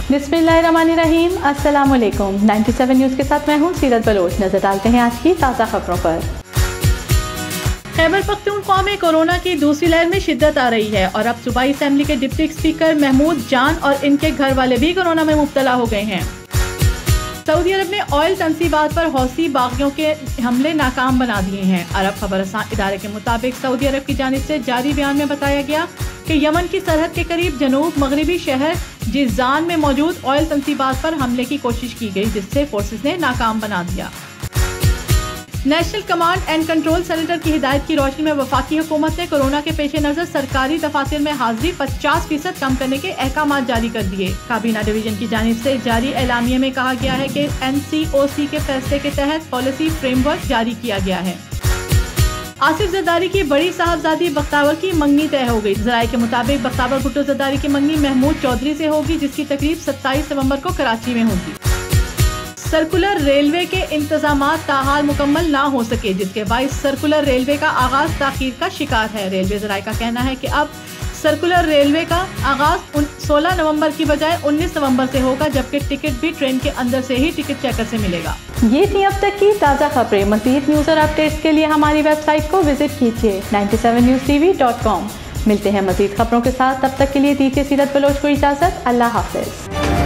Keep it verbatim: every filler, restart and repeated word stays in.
बिस्मिल्लाहिर्रहमानिर्रहीम, अस्सलाम वालेकुम। सत्तानवे न्यूज़ के साथ मैं हूँ सीरत बलोच। नजर डालते हैं आज की ताज़ा खबरों पर। खैबर पख्तूनख्वा में कोरोना की दूसरी लहर में शिद्दत आ रही है और अब सूबाई असेंबली के डिप्टी स्पीकर महमूद जान और इनके घर वाले भी कोरोना में मुब्तला हो गए हैं। सऊदी अरब ने ऑयल तनसीबात पर हौसी बागियों के हमले नाकाम बना दिए हैं। अरब खबरसां इदारे के मुताबिक सऊदी अरब की जानिब से जारी बयान में बताया गया कि यमन की सरहद के करीब जनूब मगरबी शहर जिजान में मौजूद ऑयल तनसीबात पर हमले की कोशिश की गई, जिससे फोर्सेस ने नाकाम बना दिया। National command and control centre की हिदायत की रोशनी में वफाकी हुकूमत ने कोरोना के पेश नजर सरकारी दफातर में हाजिरी पचास फीसद कम करने के अहकाम जारी कर दिए। काबीना डिवीजन की जानिब से जारी एलामिये में कहा गया है कि एन सी ओ सी के फैसले के तहत पॉलिसी फ्रेमवर्क जारी किया गया है। आसिफ जरदारी की बड़ी साहबजादी बख्तावर की मंगनी तय हो गई। जराये के मुताबिक बख्तावर भुट्टो जरदारी की मंगनी महमूद चौधरी से होगी, जिसकी तकरीब सत्ताईस नवंबर को कराची में होगी। सर्कुलर रेलवे के इंतजामात ताहाल मुकम्मल ना हो सके, जिसके बाइस सर्कुलर रेलवे का आगाज ताखीर का शिकार है। रेलवे जराये का कहना है कि अब सर्कुलर रेलवे का आगाज सोलह नवंबर की बजाय उन्नीस नवंबर से होगा, जबकि टिकट भी ट्रेन के अंदर से ही टिकट चेकर से मिलेगा। ये थी अब तक की ताज़ा खबरें। मज़ीद न्यूज़ और अपडेट्स के लिए हमारी वेबसाइट को विजिट कीजिए सत्तानवे news TV dot com. मिलते हैं मज़ीद खबरों के साथ, तब तक के लिए दीजिए सीरत बलोच को इजाज़त। अल्लाह हाफ़िज़।